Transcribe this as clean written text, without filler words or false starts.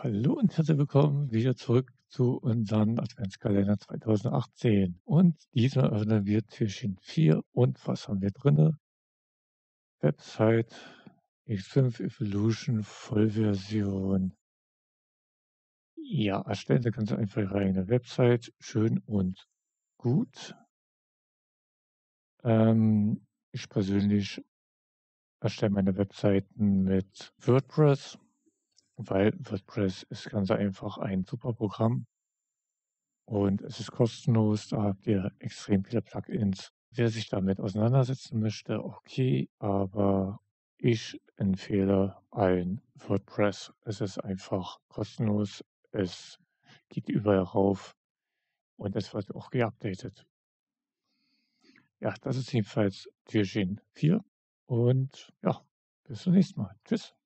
Hallo und herzlich willkommen wieder zurück zu unserem Adventskalender 2018. Und diesmal öffnen wir Türchen 4 und was haben wir drinne? Website X5 Evolution Vollversion. Ja, erstellen Sie ganz einfach Ihre eigene Website. Schön und gut. Ich persönlich erstelle meine Webseiten mit WordPress, weil WordPress ist ganz einfach ein super Programm. Und es ist kostenlos, da habt ihr extrem viele Plugins. Wer sich damit auseinandersetzen möchte, okay, aber ich empfehle ein WordPress. Es ist einfach kostenlos, es geht überall rauf und es wird auch geupdatet. Ja, das ist jedenfalls Türchen 4 und ja, bis zum nächsten Mal. Tschüss.